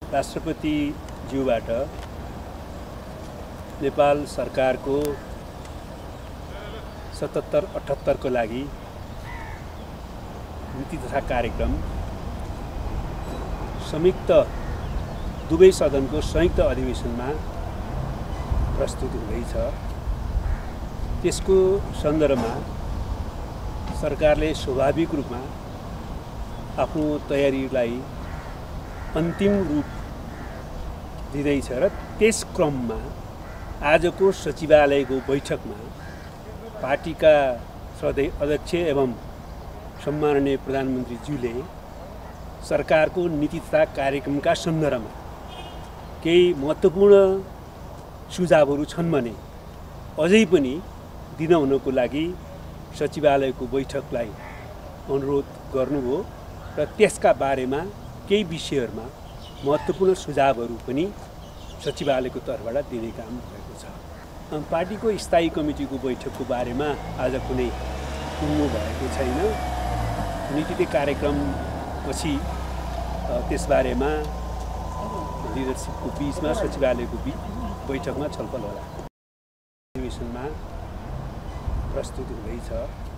राष्ट्रपतिज्यूबाट नेपाल सरकारको 77-78 को लागि नीति तथा कार्यक्रम संयुक्त दुवै सदनको संयुक्त अधिवेशनमा प्रस्तुत हुँदैछ। त्यसको सन्दर्भमा सरकारले स्वाभाविक रूपमा आफ्नो तयारीलाई अन्तिम रूप दिँदैछ र त्यस क्रममा आजको सचिवालयको बैठकमा पार्टीका सदस्य अध्यक्ष एवं सम्माननीय प्रधानमन्त्रीज्यूले सरकारको नीति तथा कार्यक्रमका सन्दर्भमा केही महत्त्वपूर्ण सुझावहरू छन् भने अझै पनि दिन हुनको लागि सचिवालयको बैठकलाई अनुरोध गर्नुभयो र त्यसका बारेमा केही विषयहरूमा महत्त्वपूर्ण सुझावहरू पनि सचिवालयको तर्फबाट दिने काम भएको छ। पार्टीको स्थायी कमिटीको बैठकको बारेमा आज कुनै सुन्नु भएको छैन। नीति कार्यक्रमपछि त्यसबारेमा लिडरसिपको बीचमा सचिवालयको बैठकमा छलफल होला। अधिवेशनमा प्रस्तुत हुँदैछ।